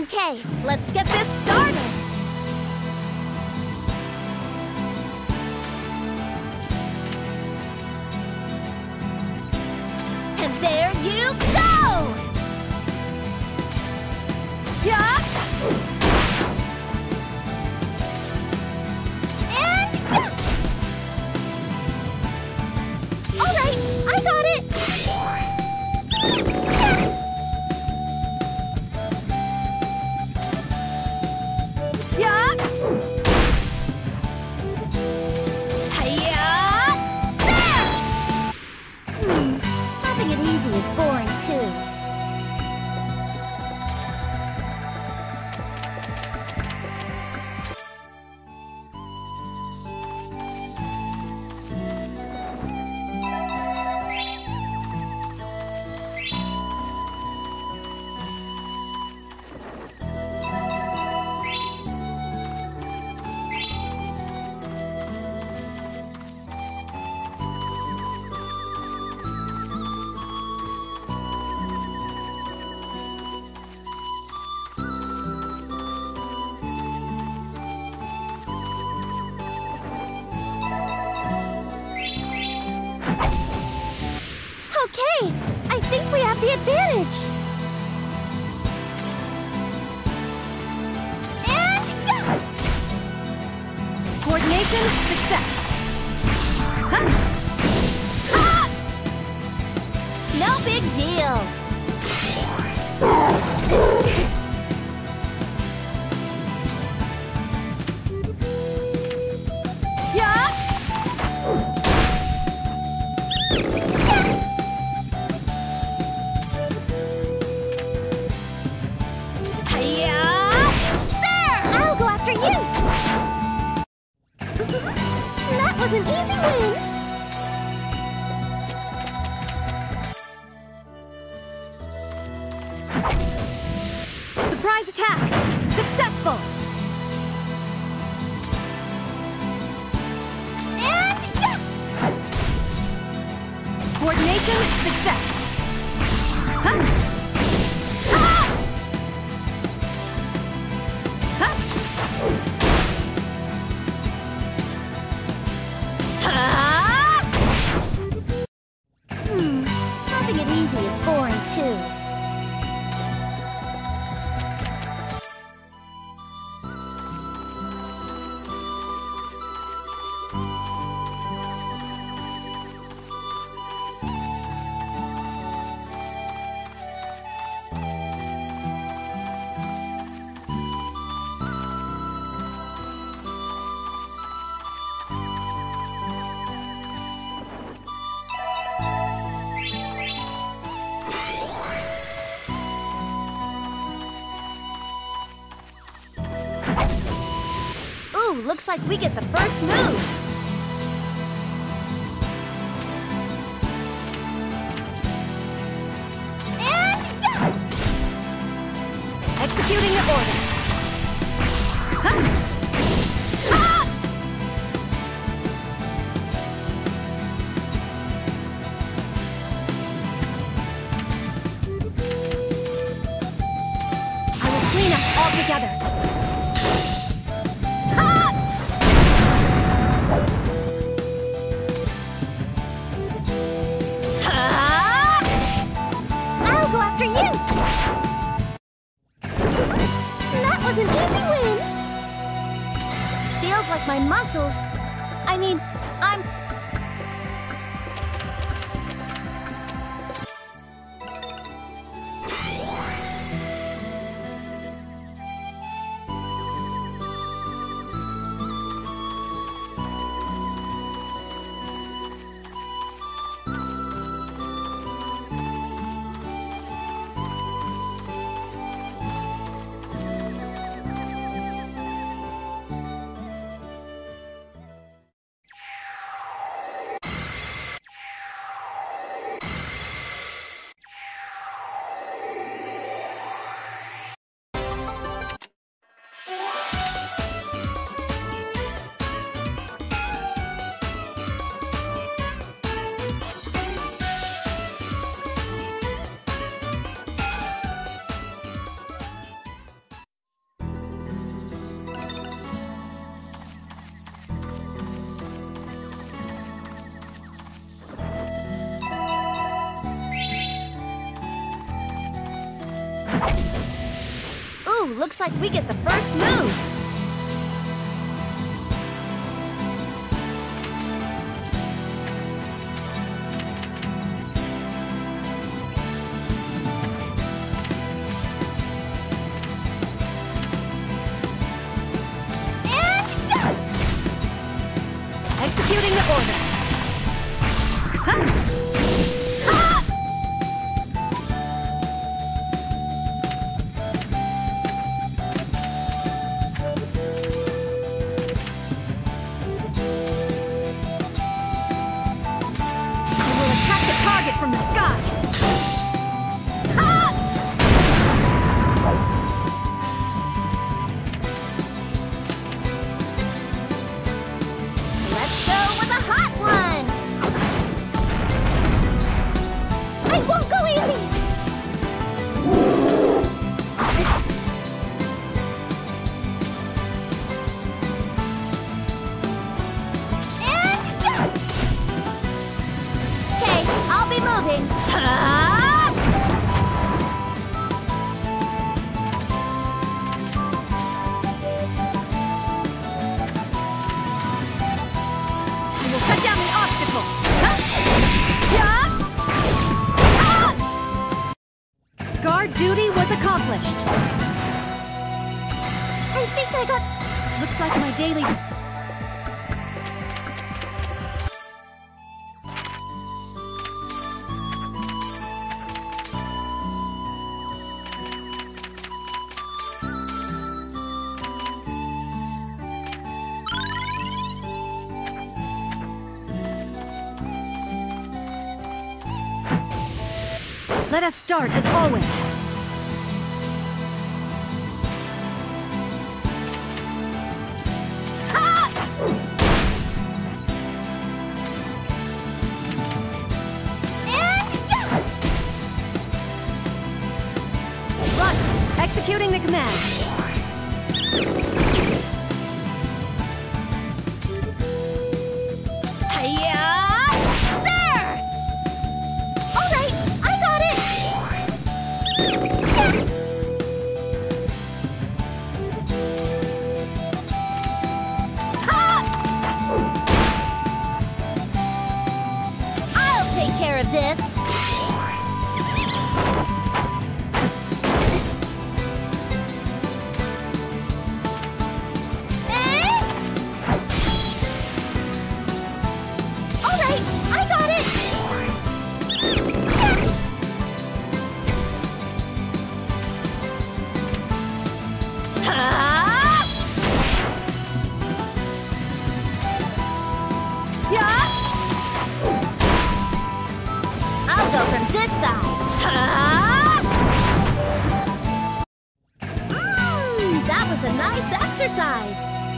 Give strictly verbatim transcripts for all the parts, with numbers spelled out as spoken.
Okay, let's get this started! And there you go! Yeah! And yeah! Alright, I got it! Yeah! Hiya! There! Hmm, having it easy is boring too. Okay, I think we have the advantage. And yeah! Coordination, success. Huh? Ah! No big deal. Yeah! That was an easy win! Surprise attack! Successful! And yeah! Coordination, success! Huh? Ah! Huh? Hmm, having it easy is boring too. Looks like we get the first move. And yeah! Executing the order. Huh? Ah! I will clean up altogether. That was an easy win! Feels like my muscles... I mean, I'm... Ooh, looks like we get the first move. Executing the order. Huh. Ah! We will attack the target from the sky. Ah! Let's go with a hot one! I won't go easy! And go! Okay, I'll be moving. Ah! We will cut down the obstacles. Huh. Ah! Guard duty was accomplished. I think I got... s- Looks like my daily... Let us start as always. Ah! And go! Run! Executing the command. Hiya! There! All right, I got it! Yeah. Ha! I'll take care of this. Eh? All right, I got it. Yeah. Ha! Yeah! I'll go from this side. Ha! Mmm, that was a nice exercise.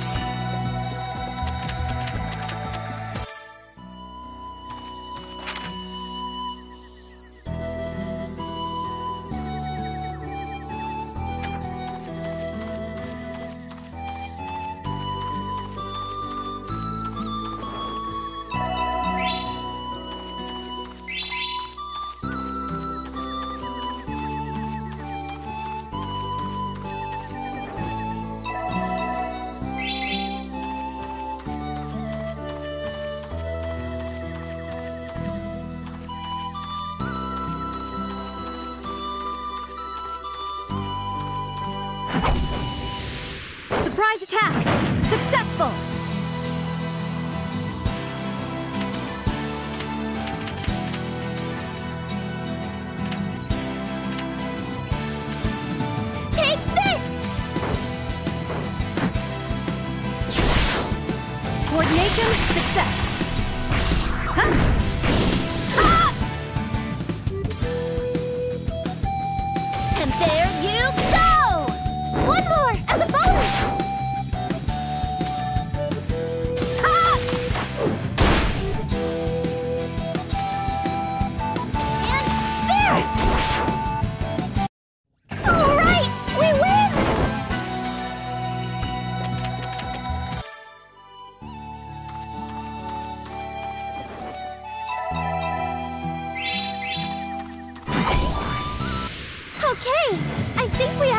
Surprise attack! Successful! Take this! Coordination, success! Huh. Ah! And there you go! One more as a bonus!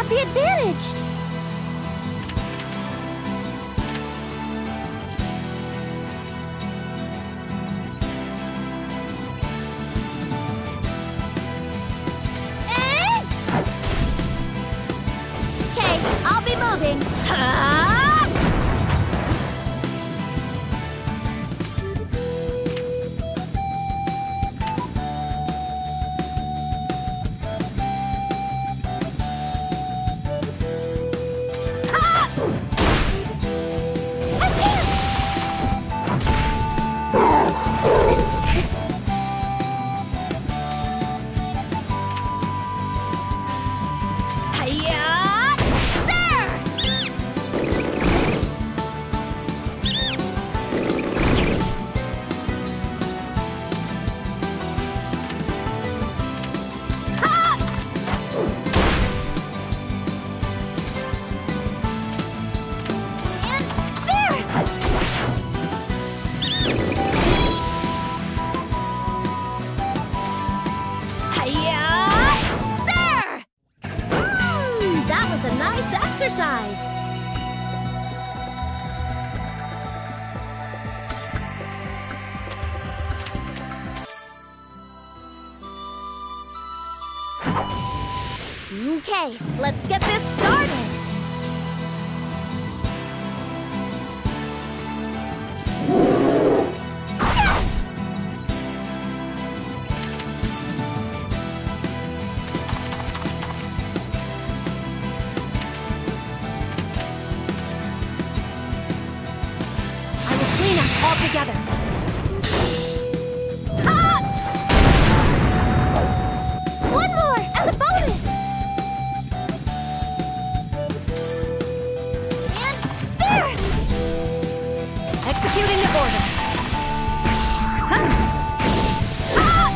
have the advantage! Okay, I'll be moving. Ah! Exercise. Okay, let's get this started. All together. Ah! One more as a bonus. And there. Executing the order. Huh. Ah!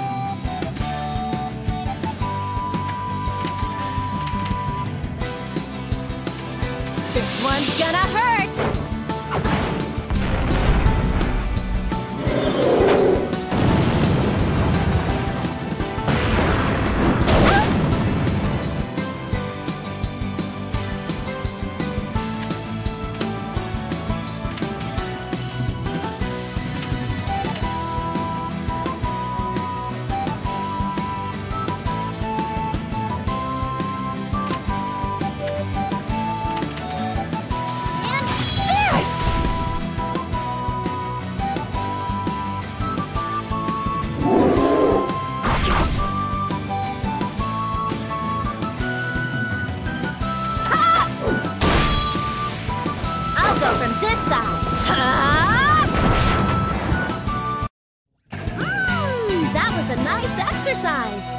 This one's gonna hurt. From this side. Ah! Mmm, that was a nice exercise.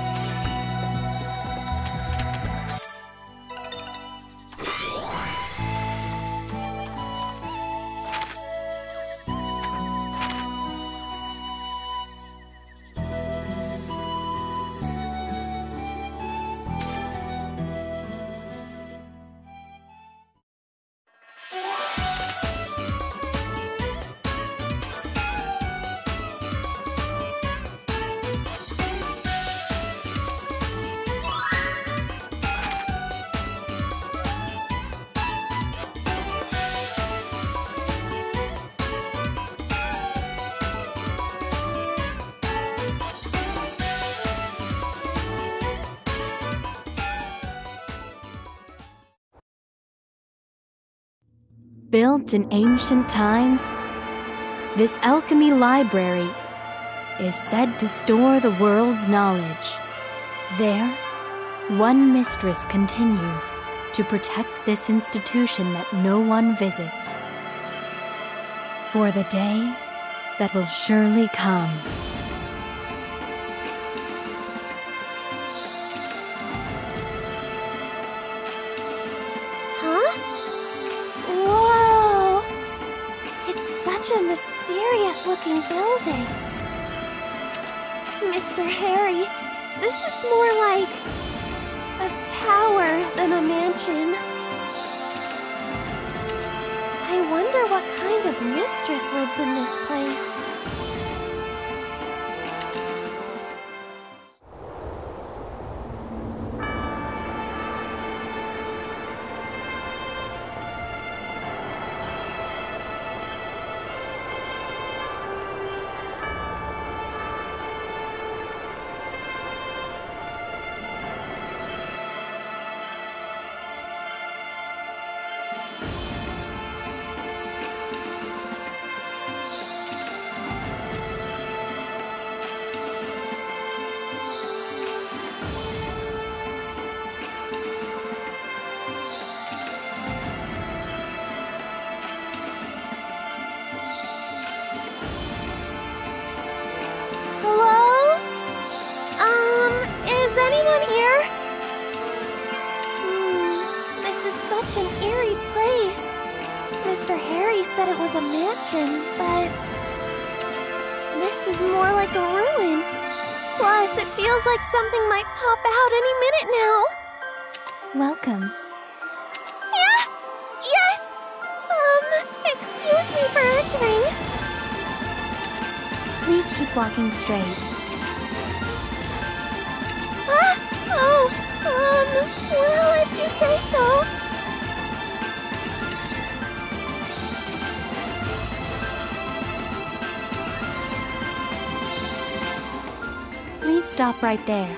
Built in ancient times, this alchemy library is said to store the world's knowledge. There, one mistress continues to protect this institution that no one visits, for the day that will surely come. A mysterious-looking building. Mister Harry, this is more like a tower than a mansion. I wonder what kind of mistress lives in this place. was a mansion, but this is more like a ruin. Plus, it feels like something might pop out any minute now. Welcome. Yeah? Yes! Um, excuse me for entering. Please keep walking straight. Ah! Oh, um, well, if you say so. Please stop right there.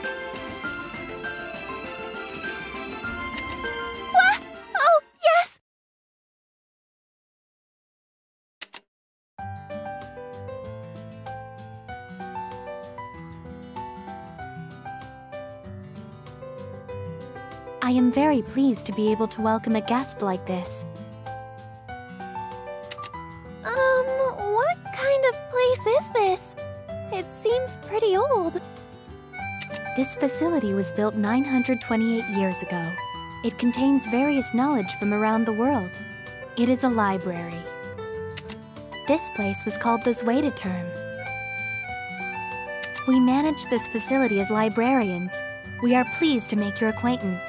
What? Oh, yes! I am very pleased to be able to welcome a guest like this. Um, what kind of place is this? It seems pretty old. This facility was built nine hundred twenty-eight years ago. It contains various knowledge from around the world. It is a library. This place was called the Zweiteturm. We manage this facility as librarians. We are pleased to make your acquaintance.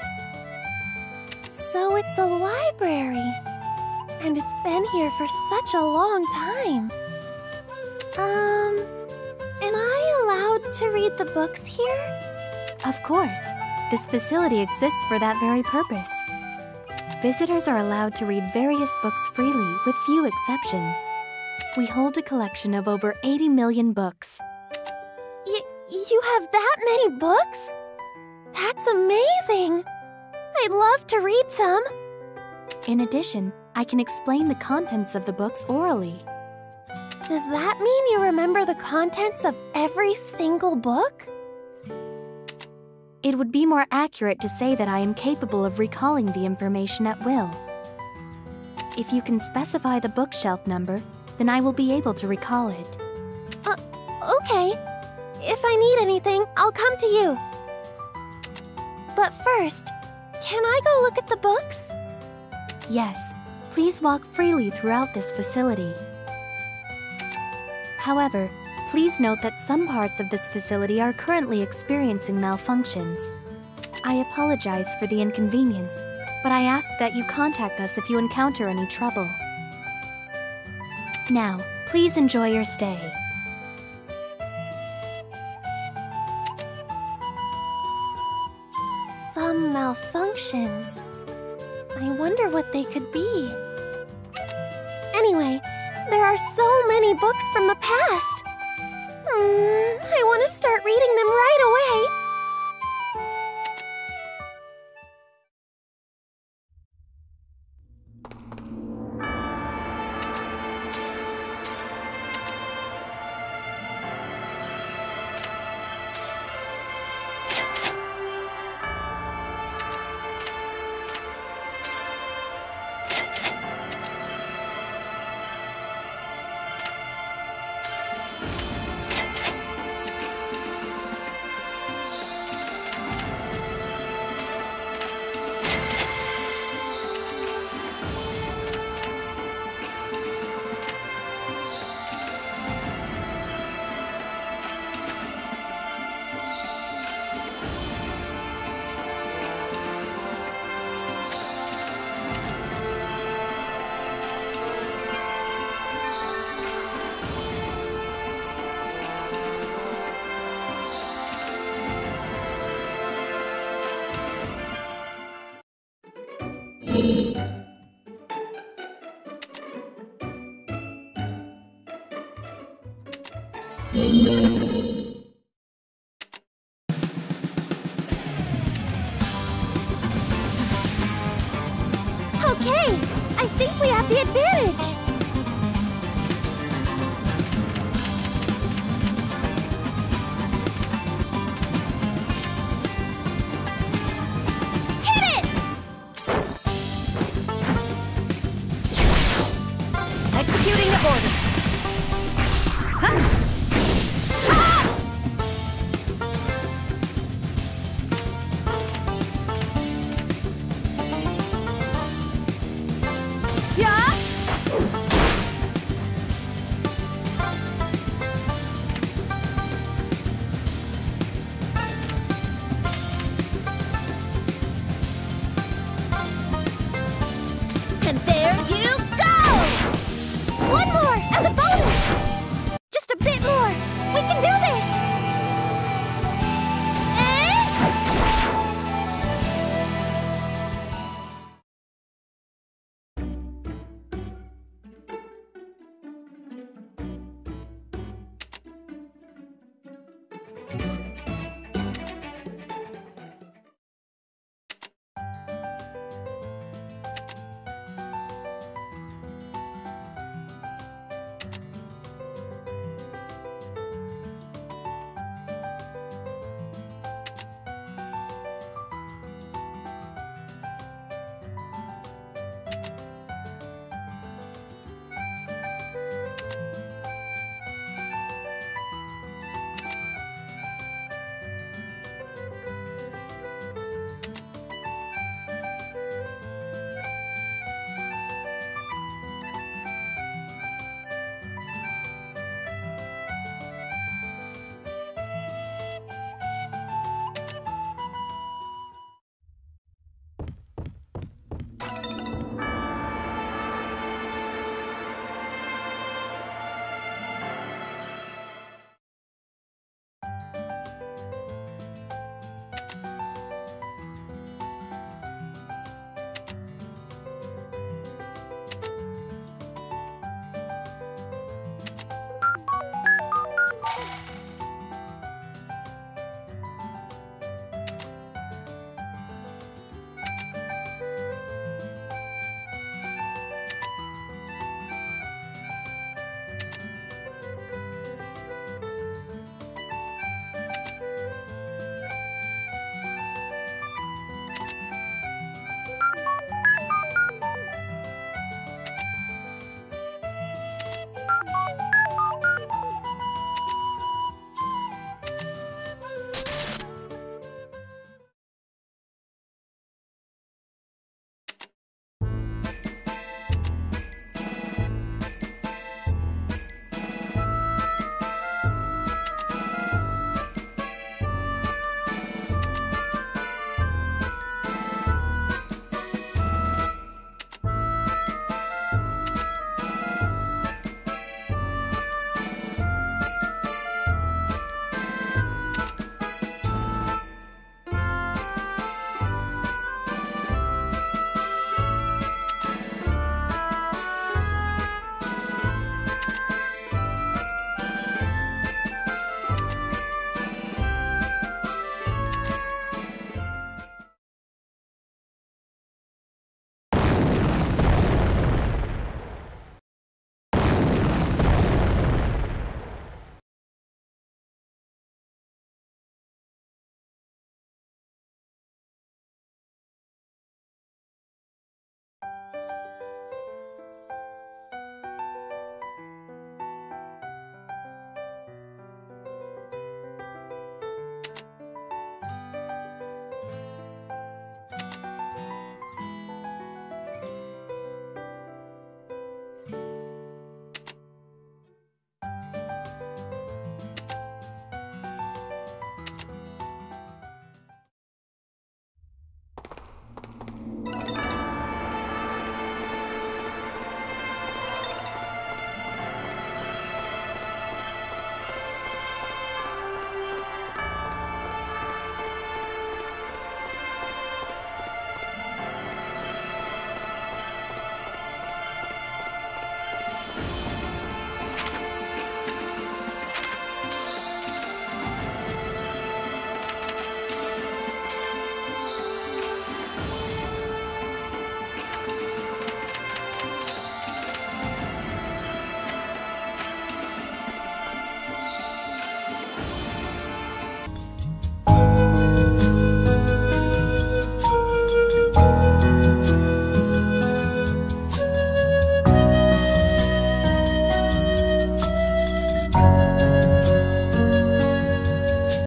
So it's a library. And it's been here for such a long time. Um, am I allowed to read the books here? Of course. This facility exists for that very purpose. Visitors are allowed to read various books freely, with few exceptions. We hold a collection of over eighty million books. Y- you have that many books? That's amazing! I'd love to read some. In addition, I can explain the contents of the books orally. Does that mean you remember the contents of every single book? It would be more accurate to say that I am capable of recalling the information at will. If you can specify the bookshelf number, then I will be able to recall it. Uh, okay. If I need anything, I'll come to you. But first, can I go look at the books? Yes, please walk freely throughout this facility. However, please note that some parts of this facility are currently experiencing malfunctions. I apologize for the inconvenience, but I ask that you contact us if you encounter any trouble. Now, please enjoy your stay. Some malfunctions. I wonder what they could be. Anyway, there are so many books from the past. Hmm, I want